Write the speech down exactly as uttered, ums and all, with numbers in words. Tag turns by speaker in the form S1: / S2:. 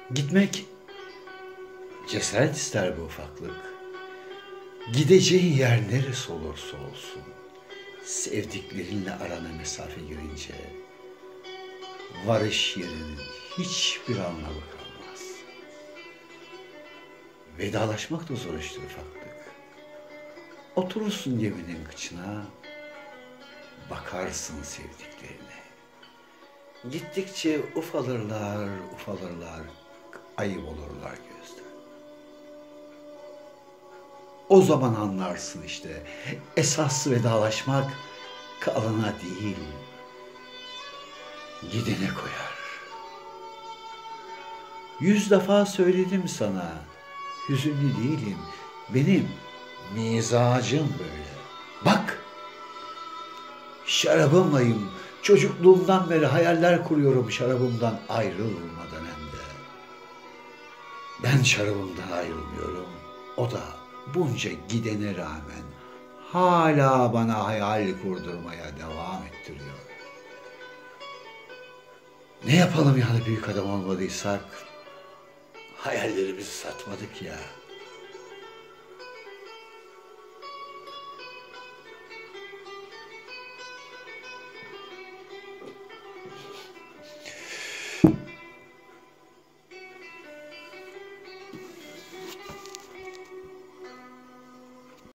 S1: Gitmek cesaret ister bu ufaklık. Gideceğin yer neresi olursa olsun, sevdiklerinle arana mesafe girince, varış yerinin hiçbir anlamı kalmaz. Vedalaşmak da zor iştir ufaklık. Oturursun geminin kıçına, bakarsın sevdiklerine. Gittikçe ufalırlar, ufalırlar, ayıp olurlar gözden. O zaman anlarsın işte, esas vedalaşmak kalana değil, gidene koyar. Yüz defa söyledim sana, hüzünlü değilim, benim mizacım böyle. Bak, şarabımlayım, çocukluğumdan beri hayaller kuruyorum şarabımdan ayrılmadan hem de. Ben şarabımdan ayrılmıyorum, o da bunca gidene rağmen hala bana hayal kurdurmaya devam ettiriyor. Ne yapalım yani büyük adam olmadıysak? Hayallerimizi satmadık ya.